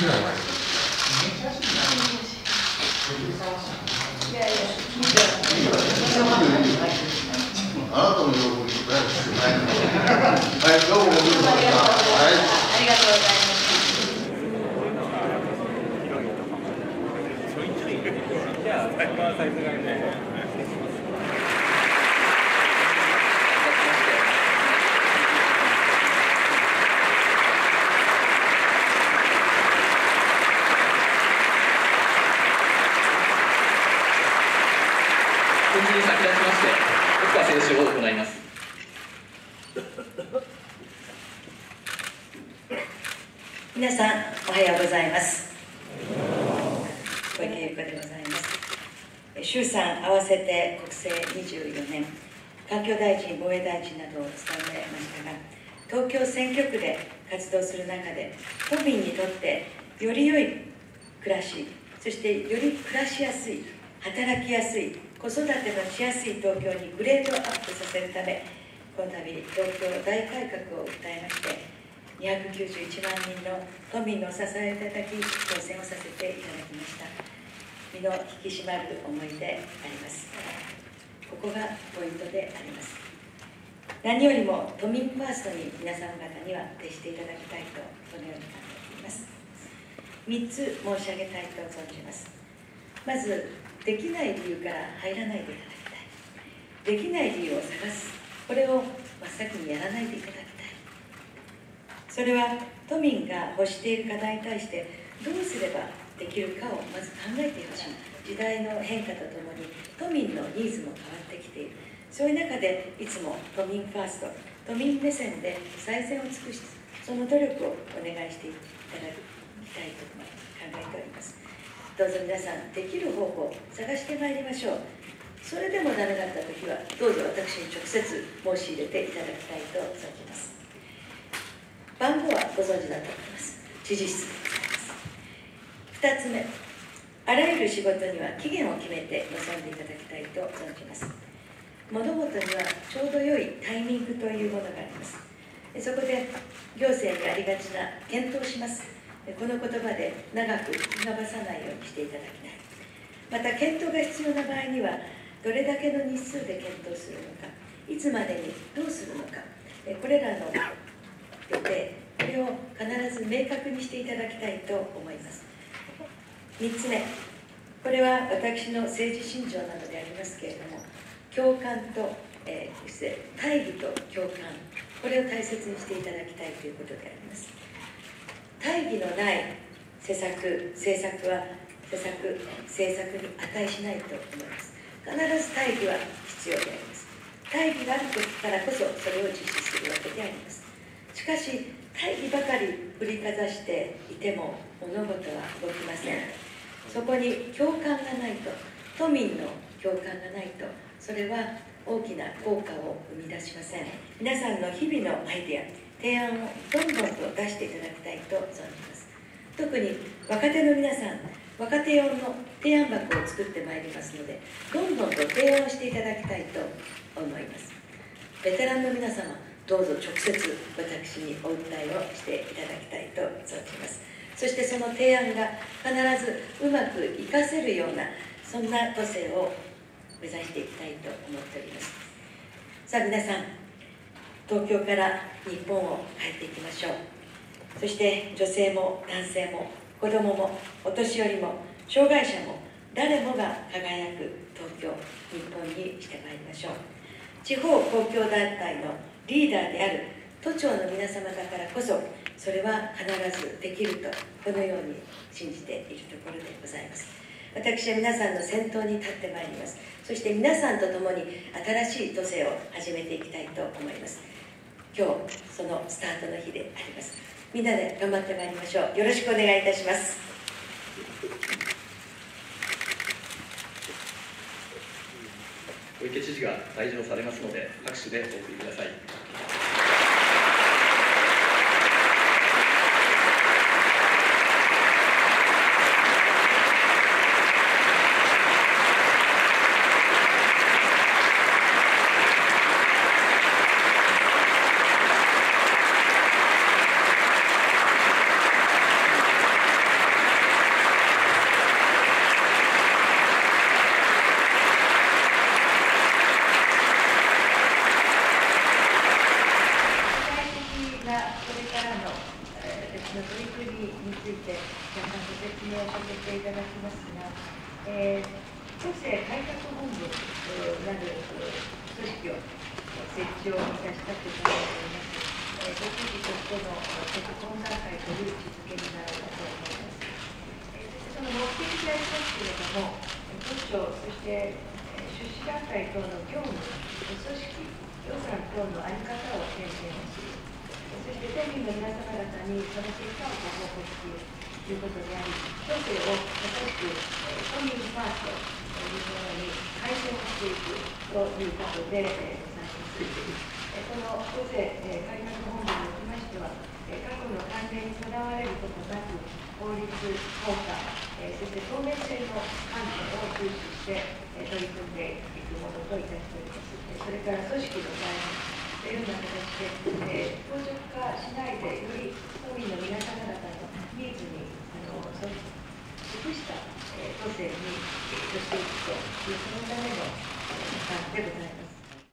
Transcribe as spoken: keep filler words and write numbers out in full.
あなたの喜びと大好きない。はい、どうもご苦労様でした。はい。ありがとうございます。じゃあ、サイズがね。 本日に先立ちまして、僕は選手を行います。 皆さん、おはようございます。小池優子でございます。衆参合わせて国政にじゅうよねん、環境大臣、防衛大臣などを務めましたが、東京選挙区で活動する中で、都民にとってより良い暮らし、そしてより暮らしやすい、働きやすい、子育てのしやすい東京にグレードアップさせるため、この度、東京大改革を訴えまして、にひゃくきゅうじゅういちまんにんの都民のお支えをいただき、当選をさせていただきました。身の引き締まる思いであります。ここがポイントであります。何よりも都民ファーストに皆様方には徹していただきたいと、このように考えています。みっつ申し上げたいと存じます。まず、できない理由から入らないでいただきたい。できない理由を探す。これを真っ先にやらないでいただきたい。それは都民が欲している課題に対してどうすればできるかをまず考えてほしい。時代の変化とともに都民のニーズも変わってきている。そういう中でいつも都民ファースト、都民目線で最善を尽くし、その努力をお願いしていただきたいと考えております。どうぞ皆さん、できる方法を探してまいりましょう。それでもダメだったときは、どうぞ私に直接申し入れていただきたいと存じます。番号はご存知だと思います。知事室でございます。ふたつめ、あらゆる仕事には期限を決めて臨んでいただきたいと存じます。物事にはちょうど良いタイミングというものがあります。そこで行政にありがちな検討します。この言葉で長く聞き伸ばさないようにしていただきたい。また検討が必要な場合には、どれだけの日数で検討するのか、いつまでにどうするのか、これらの予定、これを必ず明確にしていただきたいと思います。みっつめ、これは私の政治信条なのでありますけれども、共感と、えー、大義と共感、これを大切にしていただきたいということであります。大義のない施策、政策は施策、政策に値しないと思います。必ず大義は必要であります。大義がある時からこそそれを実施するわけであります。しかし、大義ばかり振りかざしていても物事は動きません。そこに共感がないと、都民の共感がないと、それは大きな効果を生み出しません。皆さんの日々のアイデア、提案をどんどんと出していただきたいと存じます。特に若手の皆さん、若手用の提案箱を作ってまいりますので、どんどんと提案をしていただきたいと思います。ベテランの皆様、どうぞ直接私にお訴えをしていただきたいと存じます。そしてその提案が必ずうまく活かせるような、そんな都政を目指していきたいと思っております。さあ皆さん、東京から日本を変えていきましょう。そして女性も男性も子どももお年寄りも障害者も誰もが輝く東京、日本にしてまいりましょう。地方公共団体のリーダーである都庁の皆様だからこそ、それは必ずできると、このように信じているところでございます。私は皆さんの先頭に立ってまいります。そして皆さんと共に新しい都政を始めていきたいと思います。今日、そのスタートの日であります。みんなで頑張ってまいりましょう。よろしくお願いいたします。 小池知事が退場されますので、拍手でお送りください。 ついて若干ご説明をさせていただきますが、えー、都政改革本部なる組織を設置をいたしたく考えております。えー、独自としての結婚段階という位置づけになるかと思います。えー、そしてその目的でありますけれども、当初、そして、えー、出資団体等の業務、組織、予算等の在り方を点検をする。そして県民の皆様方にその結果をご報告するということであり、行政をまさしく都民ファーストというものに改善をしていくということでございます。この行政改革本部におきましては、過去の慣例にとらわれることなく、法律、効果、そして透明性の観点を重視して取り組んでいくものといたしております。それから組織の再編というような形で、えー、硬直化しないで、より都民の皆様方のニーズにあの即した、えー、都政にしていくという、そのための期間でございます。